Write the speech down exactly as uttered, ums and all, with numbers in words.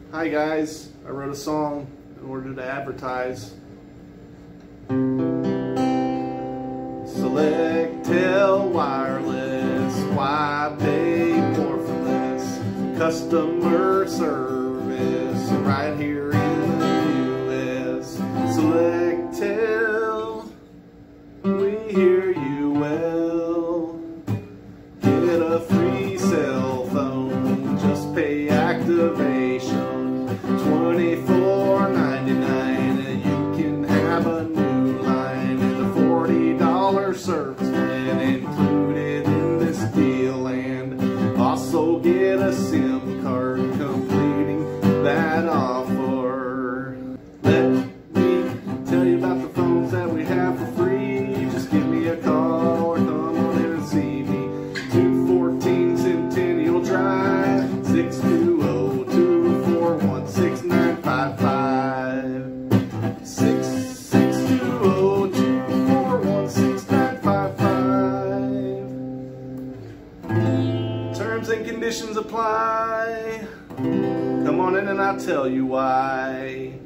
Hi guys, I wrote a song in order to advertise. Selectel Wireless, why pay more for this? Customer service right here in the U S Selectel, we hear you well. Get a free cell phone, just pay activation, twenty-four ninety-nine, and you can have a new line and a forty dollar service plan included in this deal, and also get a SIM card completing that offer. Let me tell you about the phones that we have for free. Just give me a call or come on in and see me. two fourteen Centennial Drive, six two zero, two four one, six nine five five. six six two zero, two four one, six nine five five. Terms and conditions apply. Come on in and I'll tell you why.